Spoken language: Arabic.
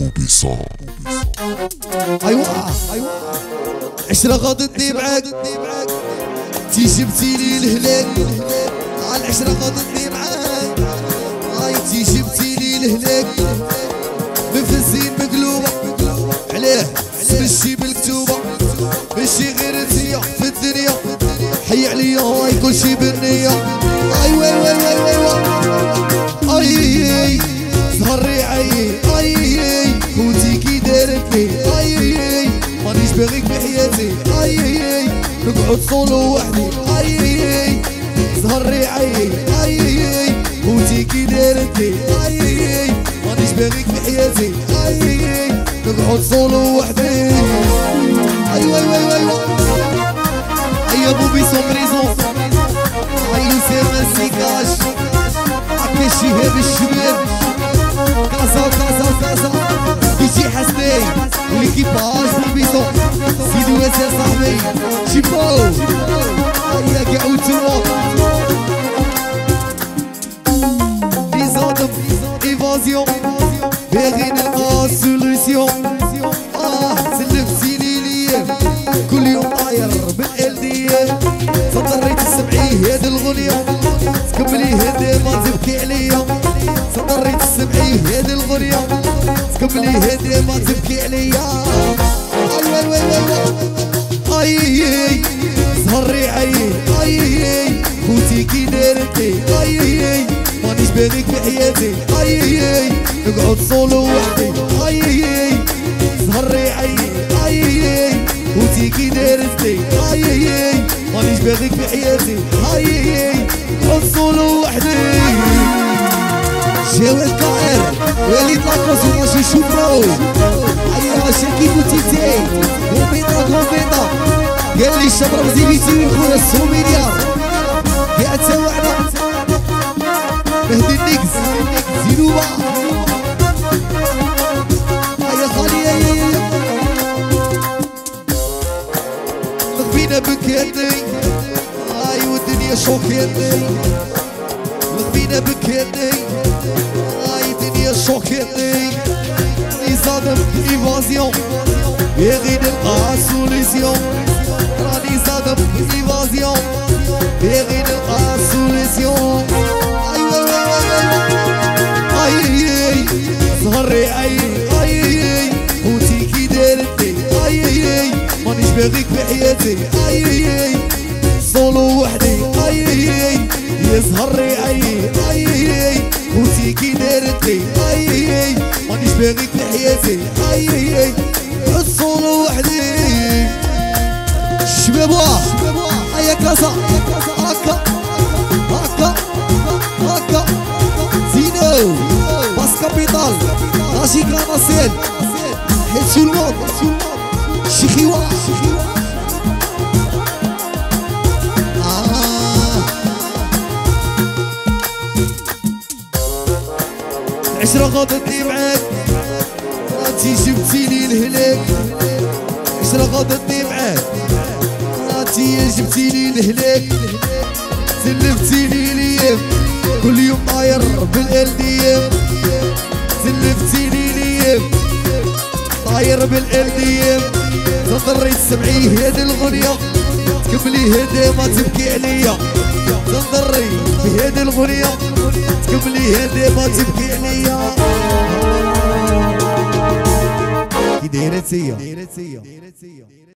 بوبيسون. ايوا عشرة غاضتني معاك تي جبتيلي الهلال. العشرة غاضتني معاك تي جبتيلي الهلاك. مفزين مقلوبة عليه ماشي بالكتوبة، ماشي غير انتيا في الدنيا. حي عليا هاي كلشي بالنية. اي وي وي وي وي اي زهري اي خوتي كي دارتلي اي مانيش باغيك بحياتي اي نقعد صولو وحدي اي زهري اي خوتي كي دارتلي اي مانيش باغيك بحياتي اي نقعد صولو وحدي. اي وي وي وي اي بوبيسون بريزون اي سير مسيكاش عكا شهاب الشباب. كازا يجي حسني وليكيباج بوبيسون سيدي واسع صاحبي شيبو هيا كاع وتوا ليزادم ايفازيون باغي نلقى سوليسيون. سلفتيني ليا كل يوم طاير بالالدية فضريت تسمعيه هاد الغنية تكملي هادي ما تبكي عليا. صدريت تسمعيه هاد الغنية تكملي هادي ما تبكي عليا. اي وي وي اي زهري اي خوتي كي دارتلي اي مانيش باغيك بحياتي اي نقعد صولو وحدي اي زهري اي خوتي كي دارتلي اي مانيش باغيك بحياتي اي نقعد صولو وحدي. جاوي الكائر وليد لاكروس وماشي شوفرو ايا شاكي بوتيتي غوبيطا قال لي الشبرا بزيبيتي خويا السوميديا يا تسوعنا مهدي النكس زينوبا ايا خالي لغبينا بكاتني اي والدنيا شوكيتني لغبينا بكاتني اي الدنيا شوكيتني. راني صادم ايفازيون باغي نلقى سوليسيون. راني صادم ايفازيون باغي نلقى سوليسيون. اي زهري اي خوتي كي دارتلي اي مانيش باغيك بحياتي اي صولو وحدي اي يا زهري اي خوتي كي دارتلي اي مانيش باغيك بحياتي اي صولو وحدي. الشباب هيا كاسا هكا زينو باس كابيتال راشي كراناسيل حيت شو الموت شيخيوا العشرة غاضتني معاك انتي جبتيلي الهلاك. العشرة غاضتني معاك انتي جبتيلي الهلاك. سلفتيلي ليا كل يوم طاير بالالدية سلفتيلي ليا طاير بالالدية. تضري تسمعيه هاد الغنية تكملي هادي ما تبكي عليا. تضري بهاد الغنية تكملي هادي ما تبكي عليا. كي دايرة تيا